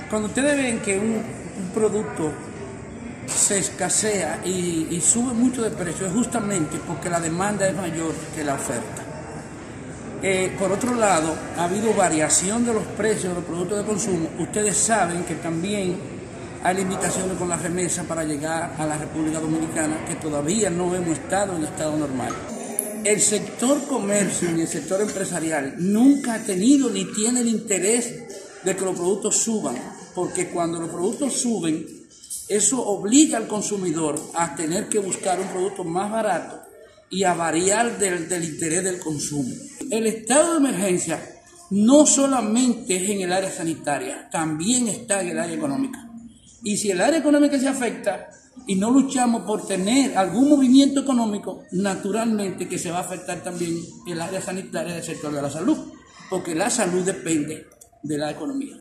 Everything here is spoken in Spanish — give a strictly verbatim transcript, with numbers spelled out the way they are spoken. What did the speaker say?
Cuando ustedes ven que un, un producto se escasea y, y sube mucho de precio, es justamente porque la demanda es mayor que la oferta. Eh, por otro lado, ha habido variación de los precios de los productos de consumo. Ustedes saben que también hay limitaciones con la remesa para llegar a la República Dominicana, que todavía no hemos estado en estado normal. El sector comercio y el sector empresarial nunca ha tenido ni tiene el interés de que los productos suban, porque cuando los productos suben, eso obliga al consumidor a tener que buscar un producto más barato y a variar del, del interés del consumo. El estado de emergencia no solamente es en el área sanitaria, también está en el área económica. Y si el área económica se afecta y no luchamos por tener algún movimiento económico, naturalmente que se va a afectar también el área sanitaria del sector de la salud, porque la salud depende de la economía.